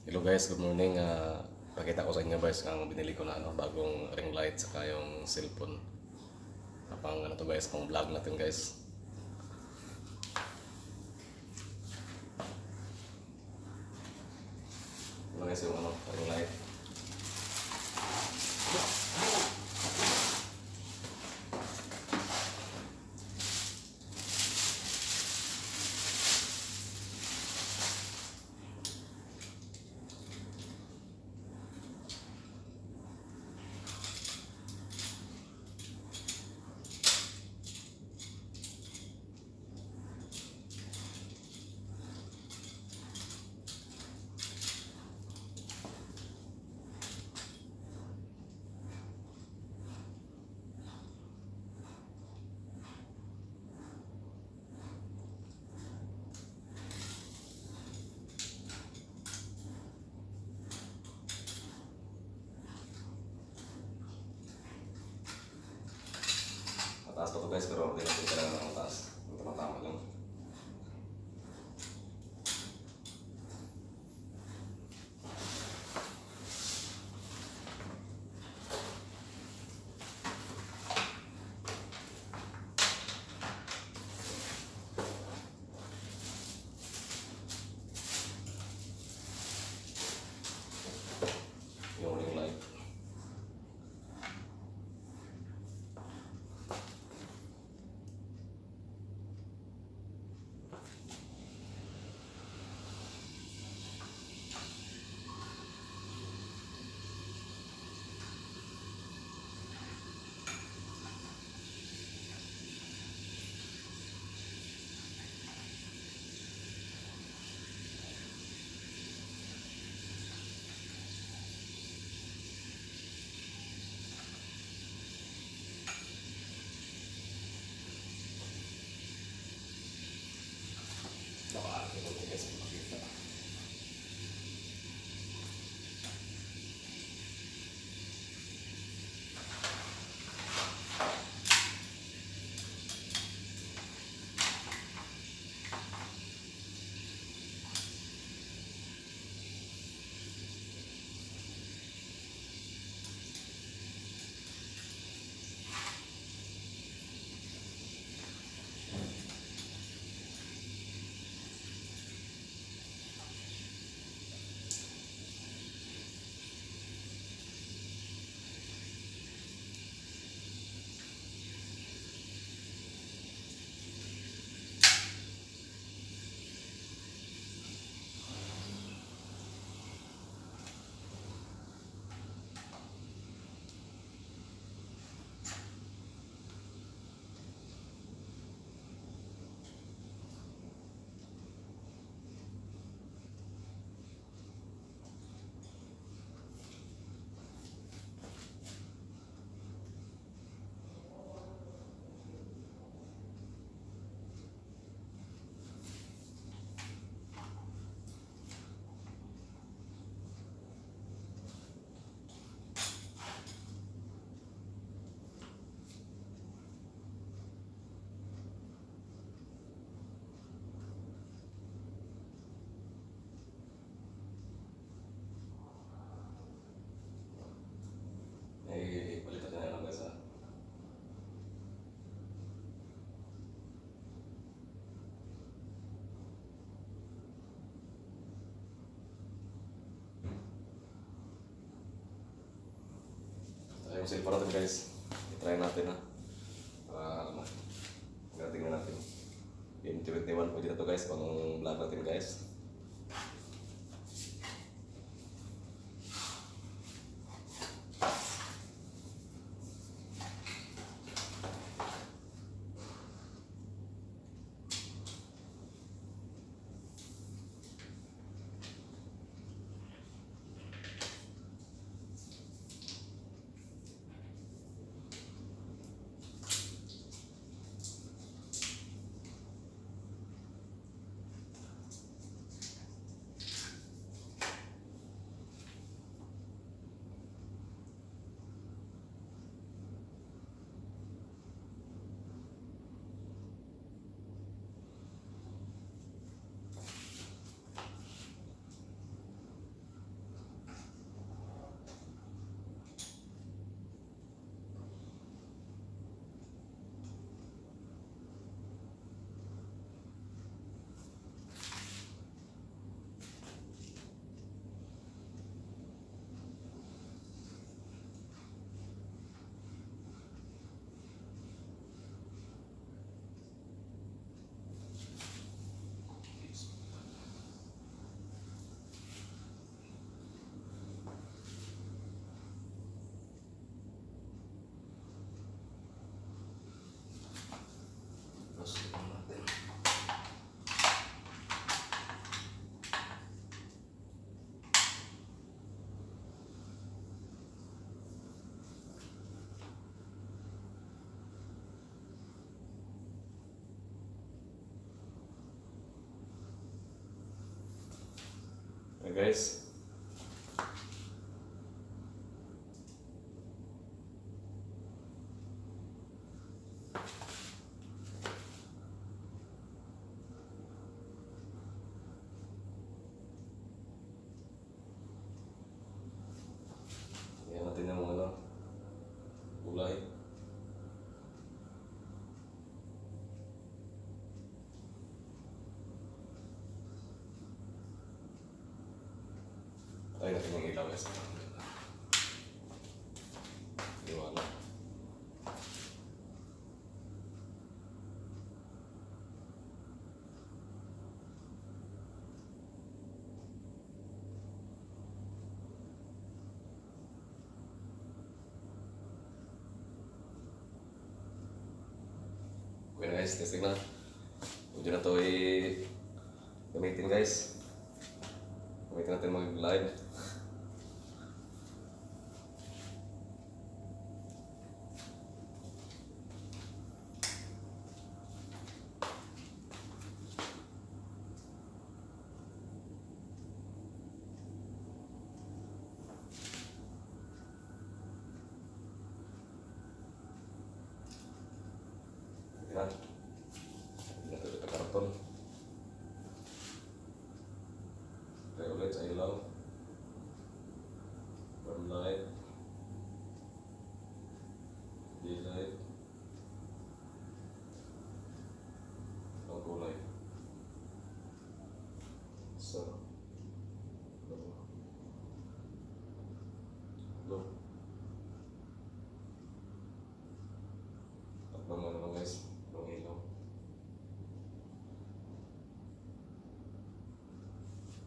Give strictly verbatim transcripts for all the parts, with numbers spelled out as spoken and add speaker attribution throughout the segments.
Speaker 1: Hello guys, good morning. Uh, pakita ko sa inyo guys ang binili ko na ano, bagong ring light saka yung cellphone. Pang ano to guys, pang vlog natin guys. Ito guys yung ano, ring light. Mataas pa to guys, pero hindi natin kailangan ng mataas. Ito matama lang. Yung ring light. Baka ito ko guys makita. Eh, palitan na lang guys ha. Ito yung cellphone natin guys. I-try natin ha. Para ano, tingnan natin. M twenty-one pwede na to guys, pang vlog natin guys. Okay guys. Yan natin yung ano, kulay. Tayo natin yung ilaw guys. Iwala. Okay na guys, testing na. Pwede na ito i-gamitin guys. Gamitin natin mag-live. Yan. Ito ito karton. Tayo ulit sa ilaw. Warm light. Daylight. Ang kulay. So. Low. Tatlong ano lang guys. Tatlong ilaw.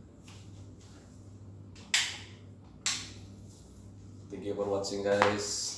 Speaker 1: Thank you for watching guys.